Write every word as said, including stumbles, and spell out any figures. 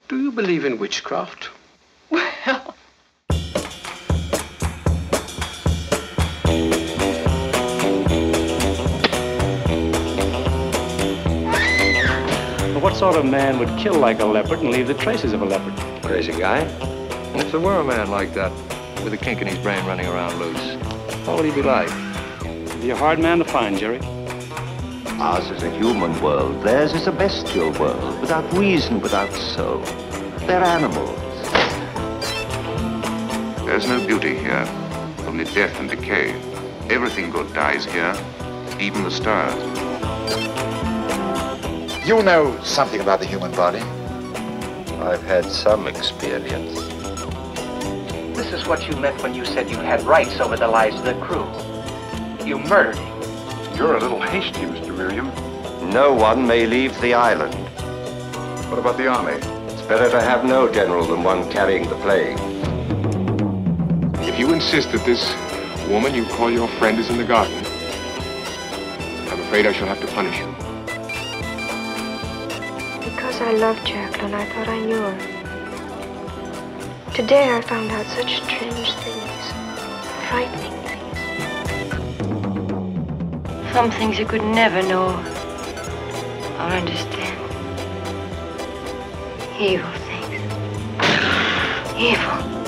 Do you believe in witchcraft? Well... What sort of man would kill like a leopard and leave the traces of a leopard? Crazy guy. If there were a man like that, with a kink in his brain running around loose, what would he be like? Be a hard man to find, Jerry. Ours is a human world. Theirs is a bestial world, without reason, without soul. They're animals. There's no beauty here, only death and decay. Everything good dies here, even the stars. You know something about the human body? I've had some experience. This is what you meant when you said you had rights over the lives of the crew. You murdered him. You're a little hasty, Mister Miriam. No one may leave the island. What about the army? It's better to have no general than one carrying the plague. If you insist that this woman you call your friend is in the garden, I'm afraid I shall have to punish you. Because I loved Jacqueline, I thought I knew her. Today I found out such strange things, frightening things. Some things you could never know or understand. Evil things. Evil.